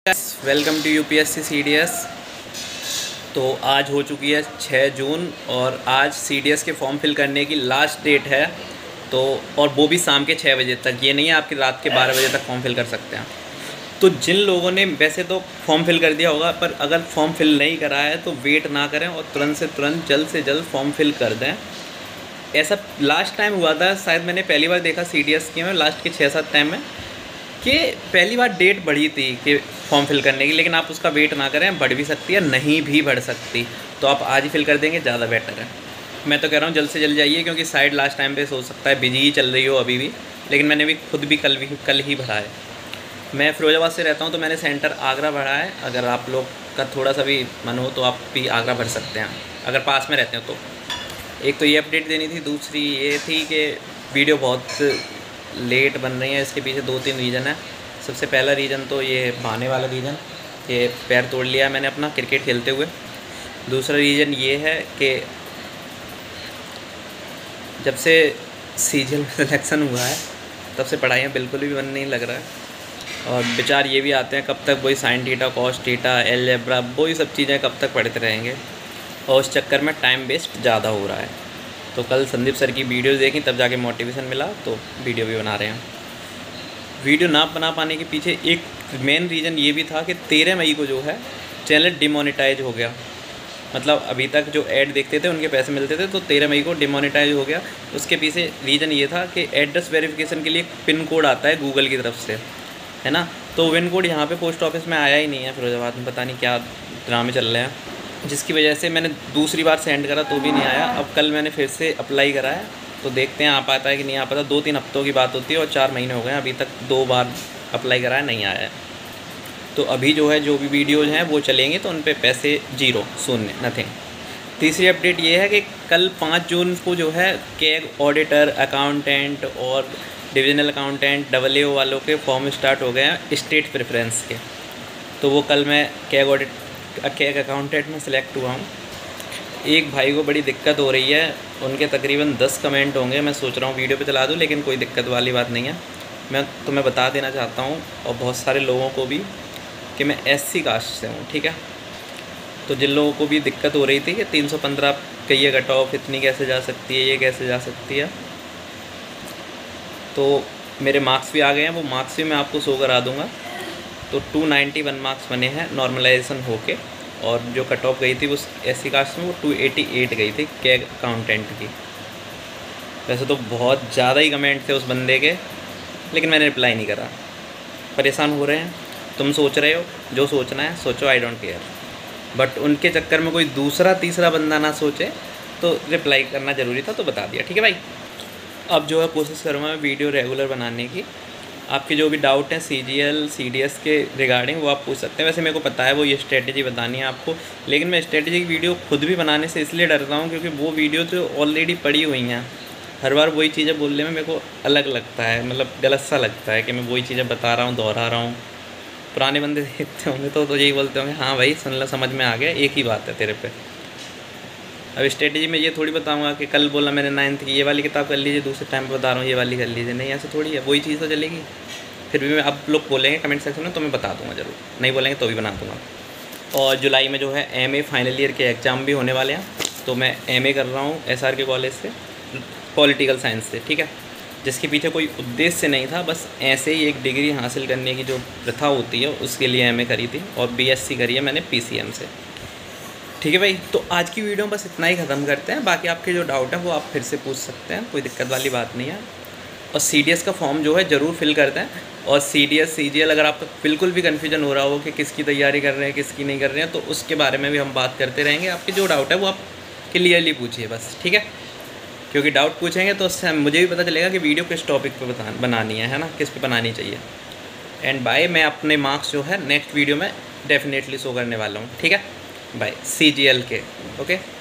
Welcome to UPSC CDS. तो आज हो चुकी है 6 जून और आज सीडीएस के फॉर्म फिल करने की लास्ट डेट है। तो और वो भी शाम के 6 बजे तक, ये नहीं है आपकी रात के 12 बजे तक फॉर्म फिल कर सकते हैं। तो जिन लोगों ने वैसे तो फॉर्म फिल कर दिया होगा, पर अगर फॉर्म फिल नहीं करा है तो वेट ना करें और तुरंत से तुरंत जल्द से जल्द फॉर्म फिल कर दें। ऐसा लास्ट टाइम हुआ था, शायद मैंने पहली बार देखा सीडीएस की में लास्ट के 6-7 टाइम में कि पहली बार डेट बढ़ी थी कि फॉर्म फिल करने की, लेकिन आप उसका वेट ना करें, बढ़ भी सकती है नहीं भी बढ़ सकती। तो आप आज ही फिल कर देंगे ज़्यादा बेटर है। मैं तो कह रहा हूँ जल्द से जल्द जाइए, क्योंकि साइड लास्ट टाइम पे हो सकता है बिजी ही चल रही हो अभी भी, लेकिन मैंने भी खुद भी कल ही भरा है। मैं फिरोजाबाद से रहता हूँ तो मैंने सेंटर आगरा भरा है। अगर आप लोग का थोड़ा सा भी मन हो तो आप भी आगरा भर सकते हैं अगर पास में रहते हो तो। एक तो ये अपडेट देनी थी, दूसरी ये थी कि वीडियो बहुत लेट बन रही है। इसके पीछे 2-3 रीज़न है। सबसे पहला रीज़न तो ये बहाने वाला रीज़न, ये पैर तोड़ लिया मैंने अपना क्रिकेट खेलते हुए। दूसरा रीज़न ये है कि जब से सीजीएल में सिलेक्शन हुआ है तब से पढ़ाइयाँ बिल्कुल भी मन नहीं लग रहा है। और विचार ये भी आते हैं कब तक वही sine theta cos theta algebra वही सब चीज़ें कब तक पढ़ते रहेंगे, और उस चक्कर में टाइम वेस्ट ज़्यादा हो रहा है। तो कल संदीप सर की वीडियो देखी तब जाके मोटिवेशन मिला, तो वीडियो भी बना रहे हैं। वीडियो ना बना पाने के पीछे एक मेन रीज़न ये भी था कि 13 मई को जो है चैनल डिमोनेटाइज हो गया। मतलब अभी तक जो ऐड देखते थे उनके पैसे मिलते थे, तो 13 मई को डिमोनेटाइज हो गया। उसके पीछे रीज़न ये था कि एड्रेस वेरिफिकेशन के लिए पिन कोड आता है गूगल की तरफ से, है ना। तो पिन कोड यहाँ पे पोस्ट ऑफिस में आया ही नहीं है फिरोजाबाद में, पता नहीं क्या ड्रामे चल रहे हैं, जिसकी वजह से मैंने दूसरी बार सेंड करा तो भी नहीं आया। अब कल मैंने फिर से अप्लाई करा है, तो देखते हैं आ पाता है कि नहीं आ पाता। 2-3 हफ्तों की बात होती है और 4 महीने हो गए, अभी तक 2 बार अप्लाई करा है, नहीं आया है। तो अभी जो है जो भी वीडियोज़ हैं वो चलेंगे तो उन पर पैसे जीरो, शून्य, नथिंग। तीसरी अपडेट ये है कि कल 5 जून को जो है कैग ऑडिटर, अकाउंटेंट और डिविजनल अकाउंटेंट AAO वालों के फॉर्म स्टार्ट हो गए हैं स्टेट प्रेफरेंस के। तो वो कल मैं कैग अकाउंटेंट में सिलेक्ट हुआ हूँ। एक भाई को बड़ी दिक्कत हो रही है, उनके तकरीबन 10 कमेंट होंगे। मैं सोच रहा हूँ वीडियो पे चला दूँ, लेकिन कोई दिक्कत वाली बात नहीं है। मैं तुम्हें बता देना चाहता हूँ और बहुत सारे लोगों को भी कि मैं SC कास्ट से हूँ, ठीक है। तो जिन लोगों को भी दिक्कत हो रही थी कि 315 का ये कट ऑफ इतनी कैसे जा सकती है, ये कैसे जा सकती है, तो मेरे मार्क्स भी आ गए हैं। वो मार्क्स भी मैं आपको शो करा दूँगा। तो 291 मार्क्स बने हैं नॉर्मलाइजेशन होके, और जो कट ऑफ गई थी वो SC कास्ट में वो 288 गई थी कैग अकाउंटेंट की। वैसे तो बहुत ज़्यादा ही कमेंट थे उस बंदे के, लेकिन मैंने रिप्लाई नहीं करा। परेशान हो रहे हैं, तुम सोच रहे हो जो सोचना है सोचो, आई डोंट केयर। बट उनके चक्कर में कोई दूसरा तीसरा बंदा ना सोचे, तो रिप्लाई करना ज़रूरी था, तो बता दिया, ठीक है भाई। अब जो है कोशिश करूँगा मैं वीडियो रेगुलर बनाने की। आपके जो भी डाउट हैं CGL CDS के रिगार्डिंग वो आप पूछ सकते हैं। वैसे मेरे को पता है वो ये स्ट्रेटजी बतानी है आपको, लेकिन मैं स्ट्रेटजी की वीडियो खुद भी बनाने से इसलिए डरता हूँ क्योंकि वो वीडियो जो ऑलरेडी पड़ी हुई हैं, हर बार वही चीज़ें बोलने में मेरे को अलग लगता है, मतलब गलत सा लगता है कि मैं वही चीज़ें बता रहा हूँ, दोहरा रहा हूँ। पुराने बंदे देखते होंगे तो यही बोलते होंगे, हाँ भाई सुन लो, समझ में आ गया, एक ही बात है तेरे पे। अब स्ट्रेटजी में ये थोड़ी बताऊंगा कि कल बोला मैंने 9th की ये वाली किताब कर लीजिए, दूसरे टाइम पे बता रहा हूँ ये वाली कर लीजिए, नहीं ऐसे थोड़ी है, वही चीज़ तो चलेगी। फिर भी मैं आप लोग बोलेंगे कमेंट सेक्शन में तो मैं बता दूंगा ज़रूर, नहीं बोलेंगे तो भी बना दूंगा। और जुलाई में जो है MA फाइनल ईयर के एग्ज़ाम भी होने वाले हैं, तो मैं MA कर रहा हूँ SRK कॉलेज से, पॉलिटिकल साइंस से, ठीक है। जिसके पीछे कोई उद्देश्य नहीं था, बस ऐसे ही एक डिग्री हासिल करने की जो प्रथा होती है उसके लिए MA करी थी, और BSc करी है मैंने PCM से, ठीक है भाई। तो आज की वीडियो बस इतना ही ख़त्म करते हैं। बाकी आपके जो डाउट है वो आप फिर से पूछ सकते हैं, कोई दिक्कत वाली बात नहीं है। और CDS का फॉर्म जो है ज़रूर फिल करते हैं। और CDS CGL अगर आपको बिल्कुल भी कन्फ्यूजन हो रहा हो कि किसकी तैयारी कर रहे हैं किसकी नहीं कर रहे हैं, तो उसके बारे में भी हम बात करते रहेंगे। आपके जो डाउट है वो आप क्लियरली पूछिए बस, ठीक है। क्योंकि डाउट पूछेंगे तो उससे मुझे भी पता चलेगा कि वीडियो किस टॉपिक पर बनानी है ना, किस पे बनानी चाहिए। एंड बाय, मैं अपने मार्क्स जो है नेक्स्ट वीडियो में डेफिनेटली शो करने वाला हूँ, ठीक है। बाय CGL के, ओके।